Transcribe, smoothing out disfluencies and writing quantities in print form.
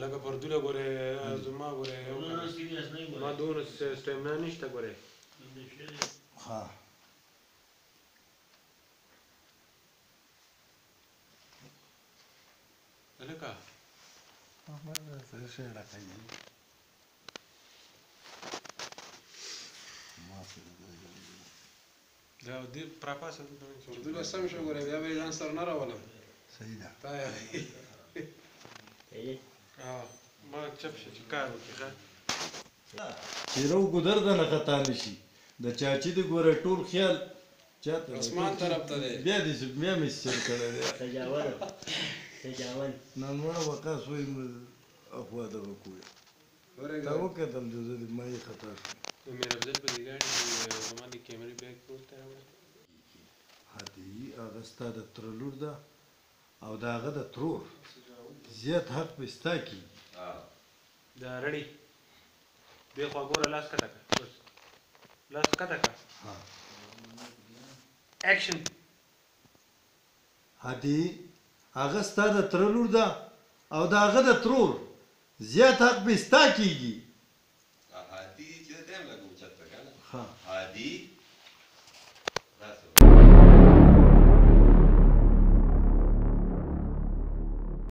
لکه پردوله ګورې زما ګورې ما دونه سټیمنا نشته ګورې ها هلکه څه شی راکوي دا دې پراپاسه پردوله سم شو ګورې بیا به یې ځان سره نه راولم صحیح ده ما چپ شه چې کار وکړي ښه چې رو ګودر ته نه خطا نشي د چاچي د ګوره ټول خیال چاته اسمان طرف ته دی بیا دې بیا مې سر کړی دی نن وړه وقاص وایي اخوا دغه کوی تا وکتل چې زه دې ما یې خطا شو نو میر افضل په دې ګاډي کې زما د کیمرې بیګ پروت دی هدي هغه ستا د تره لور ده او د هغه د ترور زیات حق په ستا کېږي دا رړی دې خوا ګوره لاس کته کړه بس لاس کته کړه اکشن هدي هغه ستا د تره لور ده او د هغه د ترور زیات حق په ستا کېږي هادي چې دیم لګو چته کنه ها هادي